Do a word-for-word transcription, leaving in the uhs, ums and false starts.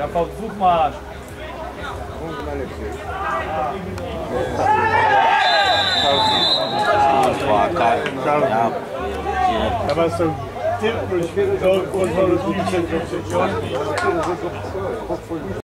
Rafał, dwóch masz. Chyba są tylko do pozwolenia.